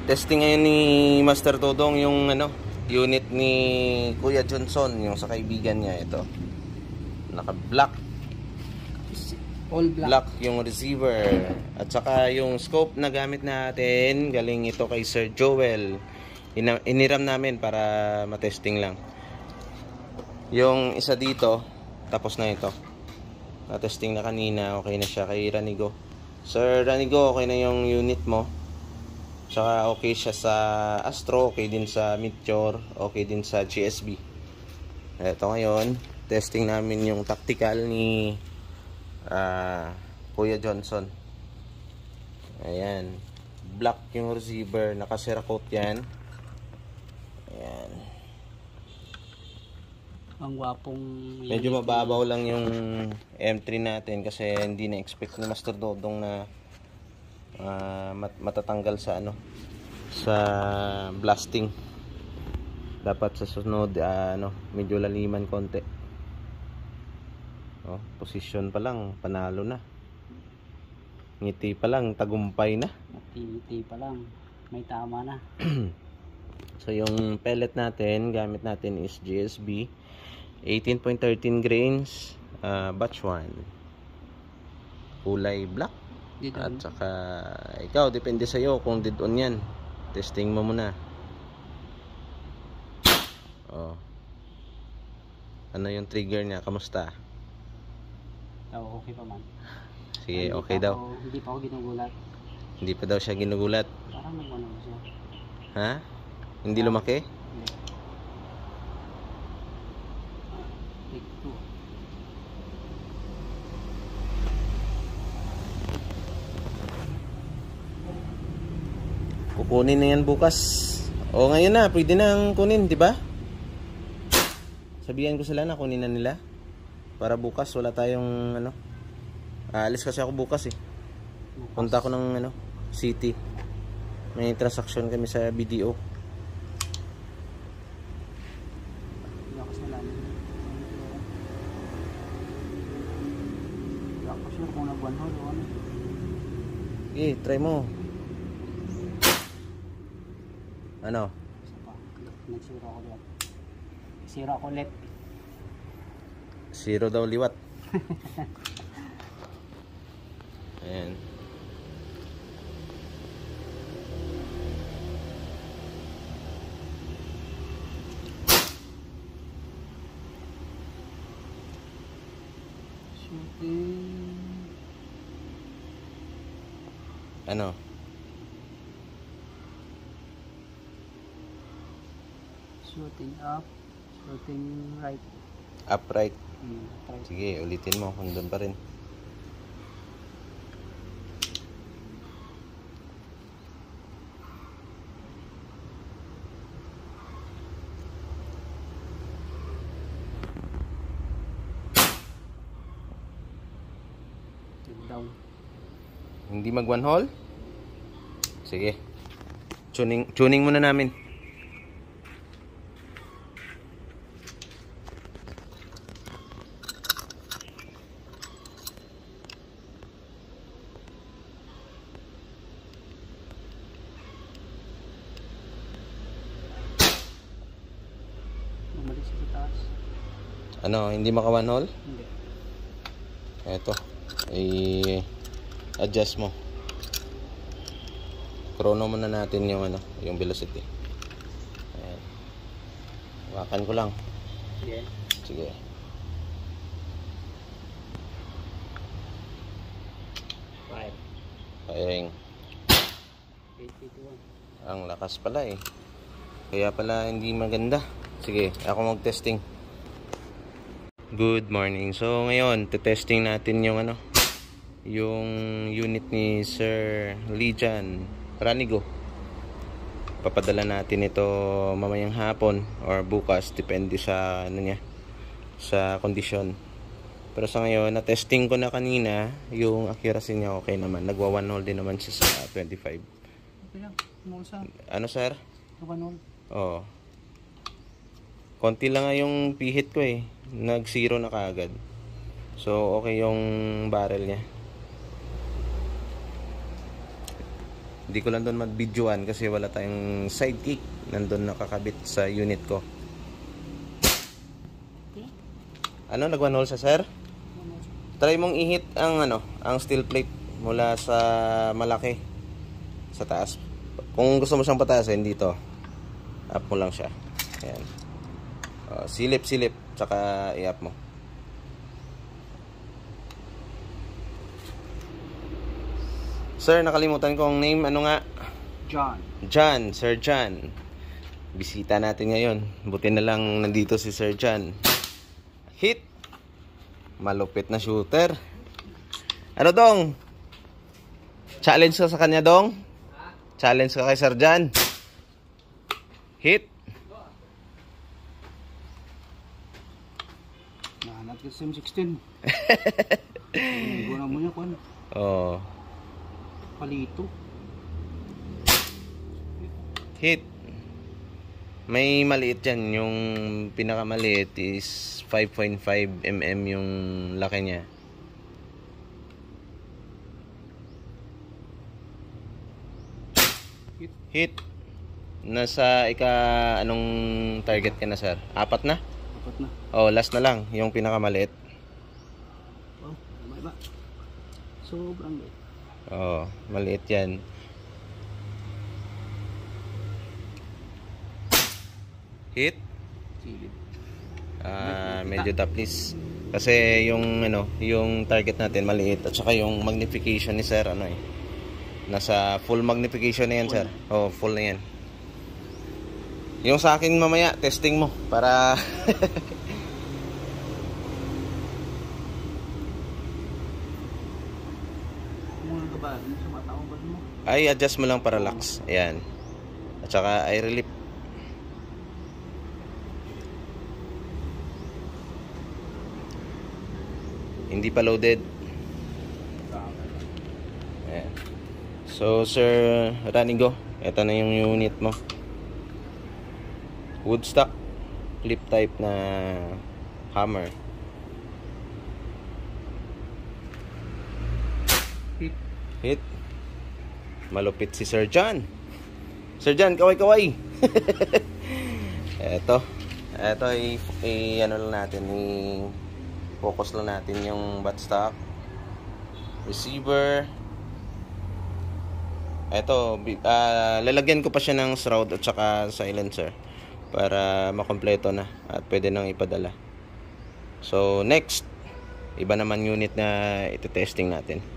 Testing ngayon ni Master Todong yung unit ni Kuya Johnson, yung sa kaibigan niya. Ito, naka-black, all black yung receiver, at saka yung scope na gamit natin galing ito kay Sir Joel. Iniram namin para matesting lang. Yung isa dito tapos na ito, na-testing na kanina, okay na siya kay Ranigo. Sir Ranigo, okay na yung unit mo. Saka okay siya sa Astro, okay din sa Meteor, okay din sa GSB. Ito ngayon, testing namin yung tactical ni Kuya Johnson. Ayan, black yung receiver, naka-Cerakote yan. Ayan. Ang gwapong... Medyo mababaw lang yung M3 natin kasi hindi na-expect ni Master Dodong na matatanggal sa sa blasting. Dapat sa sunod medyo laliman konti. Position pa lang panalo na, ngiti pa lang tagumpay na, ngiti pa lang may tama na. So yung pellet natin, gamit natin is GSB 18.13 grains, batch 1, kulay black. At saka ikaw, depende sa iyo kung dead on yan. Testing mo muna. Ano yung trigger niya? Kamusta? Okay pa man. Sige, okay daw. Hindi pa ako ginugulat. Hindi pa daw siya ginugulat. Parang nagano siya. Ha? Hindi lumaki? Hindi. Take 2. Kukunin na yan bukas. O ngayon na, pwede nang kunin, di ba? Sabihan ko sila na kunin na nila. Para bukas wala tayong alis kasi ako bukas eh. Punta ako ng city. May transaction kami sa BDO. Lakas na lang. Lakas yun kung nag-1 o ano. Try mo. Ano? Nagsira ako ulit. Sira ako ulit. Zero daw liwat. Ayan. Shooting. Ano? Shooting up, shooting right. Upright. Right. Sige, ulitin mo kung doon pa rin. Down. Hindi mag one hole? Sige. Tuning muna namin. Bumalik sa taas. Hindi maka one hole? Hindi. Eto, i-adjust mo. Chrono muna natin yung velocity. Ayan. Hawakan ko lang. Sige. Sige. Firing. 881. Ang lakas pala eh. Kaya pala hindi maganda. Sige, ako mag-testing. Good morning. So ngayon, testing natin yung yung unit ni Sir Lijan Ranigo. Papadala natin ito mamayang hapon or bukas, depende sa niya, sa kondisyon. Pero sa ngayon, na-testing ko na kanina, yung accuracy niya okay naman. Nagwa 1 hole din naman siya sa 25. Okay lang. Ano sir? 1 hole. Oo. Konti lang nga yung pihit ko eh. Nag-0 na kaagad. So, okay yung barrel niya. Hindi Hindi ko lang doon mag-videoan kasi wala tayong sidekick. Nandun nakakabit sa unit ko. Okay. Ano, nag-one hole sa sir? Try mong ihit ang ang steel plate mula sa malaki sa taas. Kung gusto mo siyang pataasin dito, up mo lang siya. Ayan. Silip, tsaka i-up mo. Sir, nakalimutan ko ang name. Ano nga? John. Sir John. Bisita natin ngayon. Buti na lang nandito si Sir John. Hit. Malupit na shooter. Ano dong? Challenge ka sa kanya dong? Challenge ka kay Sir John? Hit. Nahanap ka sa M16. Guna mo niya kung Oh. palito. Hit. May maliit dyan. Yung pinakamaliit is 5.5 mm yung laki niya. Hit. Nasa anong target ka na, sir? 4 na? 4 na. Oh, last na lang. Yung pinakamaliit. Oh, may ba? Sobrang liit. Oh, maliit yan. Hit. Silip. Medyo taplis. Kasi yung yung target natin maliit at saka yung magnification ni sir nasa full magnification na yan, sir. Oh, full na yan. Yung sa akin mamaya, testing mo para Kung ano ka ba? Ano sa mataong ba mo? ay adjust mo lang parallax. Ayan. At saka eye relief. Hindi pa loaded. Ayan. So, sir Ranigo, ito na yung unit mo. Woodstock clip type na hammer. Hit. Malupit si Sir John. Sir John, kaway-kaway. Ito ano lang natin, focus lang natin yung buttstock, receiver. Ito, lalagyan ko pa siya ng shroud at saka silencer para makompleto na at pwede nang ipadala. So next, iba naman unit na ito testing natin.